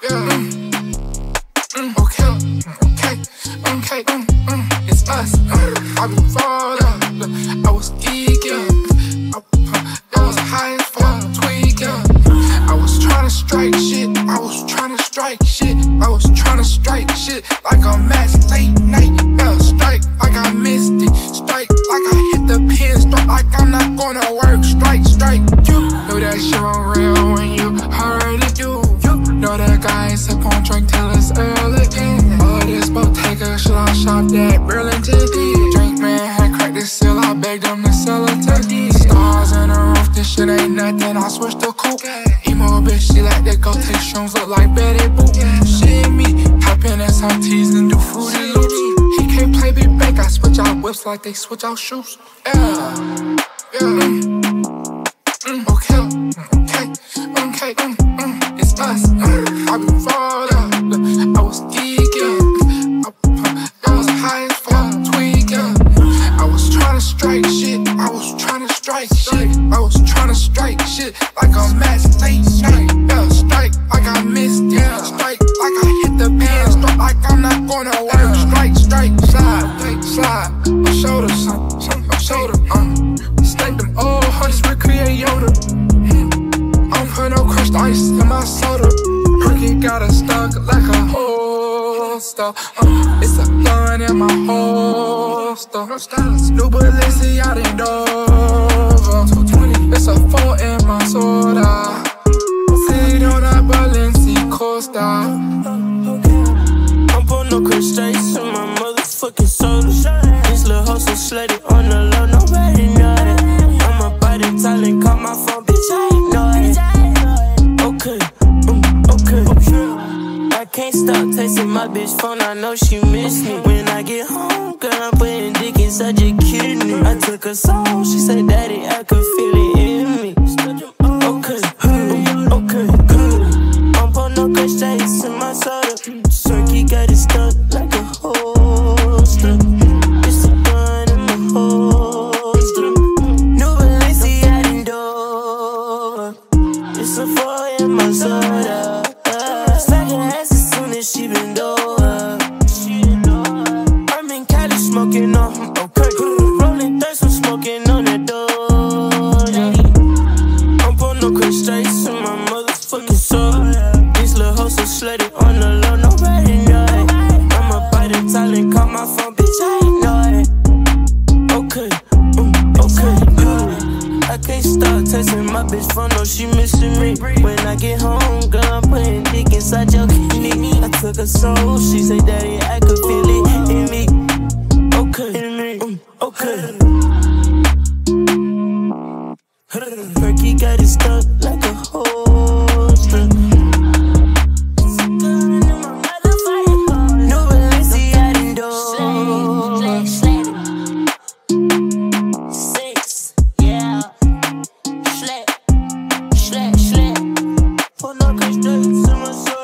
It's us. I be fall up. I was geeking. I was high as fuck, tweaking. I was tryna strike shit. I was tryna strike shit. I was tryna strike shit like a match late night. Strike like I missed it. Strike like I hit the pin. Strike like I'm not gonna work. Strike. You know that shit on real when you heard it. You know that guy ain't sip on drink till it's early. All this Bottega shit I shopped at Burlington. Drink man had cracked the seal. I begged them to sell it to stars in the roof. This shit ain't nothing. I switched the coupe. Emo bitch, she like that go take shrooms, look like Betty Boop. She and me, hop in SRTs and do Fruity Loops. He can't play big bank, I switch out whips like they switch out shoes. Okay, it's us. I be fall up. I was geeking. I was high as fuck, tweaking. I was tryna strike shit. I was tryna strike shit like a match late night. Strike like I missed it. Strike like I hit the pan. Strike like I'm not gonna work. Strike, slide. My shoulder. Snake them old hunters, recreate Yoda. I don't put no crushed ice in my soda. Perky got a stuck like a holster. It's a gun in my holster. New Balenciaga in Dover. 220. It's a 4 in my soda. Sit on a Balenciaga Costa. I'm putting no crushed ice in my motherfucking soda. These little hoes so slutty on the low, nobody know that. I'ma bite it, Thailand, call my phone, bitch, I ain't know it. Okay. I can't stop texting my bitch phone, I know she miss me. When I get home, girl, I'm putting dick inside your kidney. I took her song, she said, daddy, I could feel it in me. Okay. I'm putting no crushed ice in my soda. Turkey got it stuck like a holster. It's a gun in my holster. New Balenciaga in Dover. It's a 4 in my soda. Stacking ass as soon as she bend over. I'm in Cali smoking on, okay. Rolling dice, I'm smoking on the door. I'm putting no crushed ice in my motherfucking soda. These little hoes so slutty on the low, nobody know it. I'ma bite it, Thailand, call my phone, bitch, I ain't know it. Okay. I can't stop texting my bitch phone, no, she missing me. When I get home, girl, I'm putting dick inside your kidney. I took her soul, she say, daddy, I could feel it in me. Okay. Perky got it stuck like a holster. New Balenciaga in Dover. 6, yeah. Slap. Put no constraints in my soul.